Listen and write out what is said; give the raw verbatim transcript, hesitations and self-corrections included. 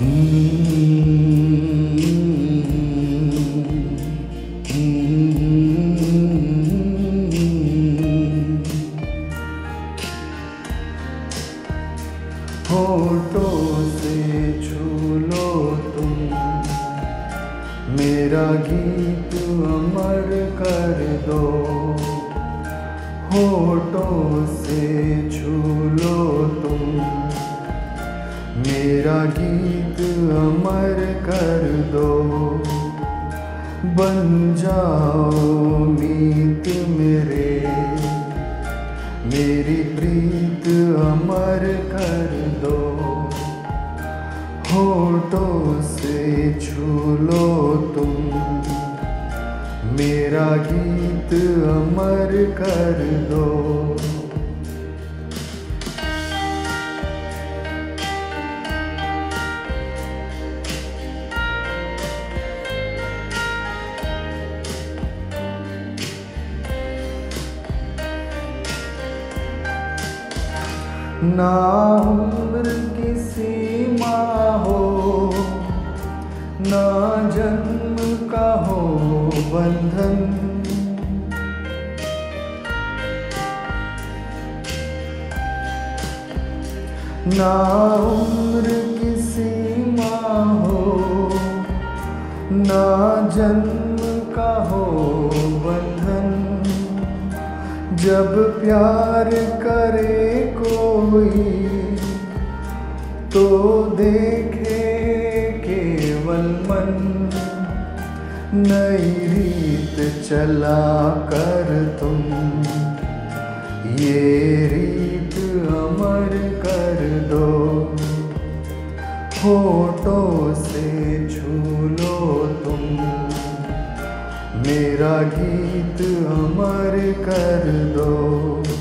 होठों से छू लो तुम, मेरा गीत अमर कर दो। होठों से छू लो तुम, मेरा गीत अमर कर दो। बन जाओ मीत मेरे, मेरी प्रीत अमर कर दो। होठों से छू लो तुम, मेरा गीत अमर कर दो। ना उम्र की सीमा हो, ना जन्म का हो बंधन। ना उम्र की सीमा हो, ना जन्म का हो बंधन। जब प्यार करे कोई तो देखे केवल मन, नई रीत चला कर तुम ये रीत अमर कर दो। होठों से छू लो तुम, मेरा गीत अमर कर दो।